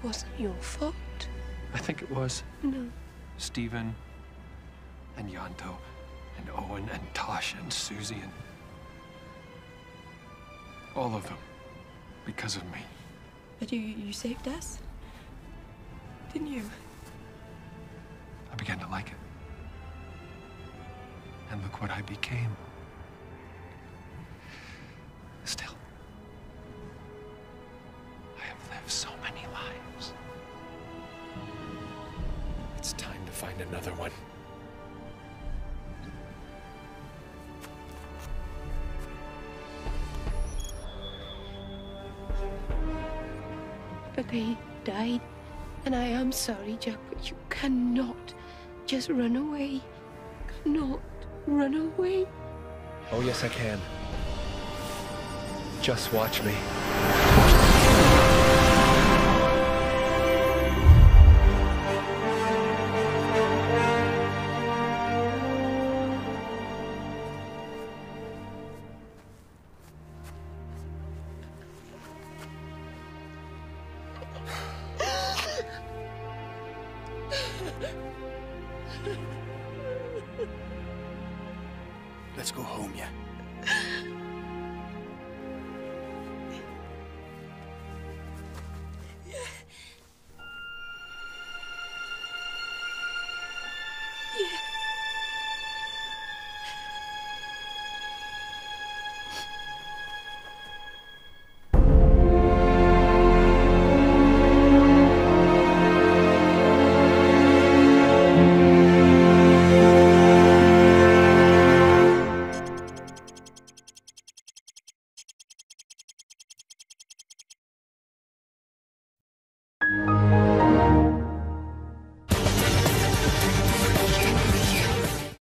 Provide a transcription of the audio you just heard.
wasn't your fault. I think it was. No. Stephen and Yanto and Owen and Tasha and Susie and all of them because of me. But you saved us, didn't you? I began to like it. And look what I became. Still, I have lived so many lives. It's time to find another one. But they died. And I am sorry, Jack, but you cannot just run away. Cannot run away. Oh, yes, I can. Just watch me. Let's go home, yeah?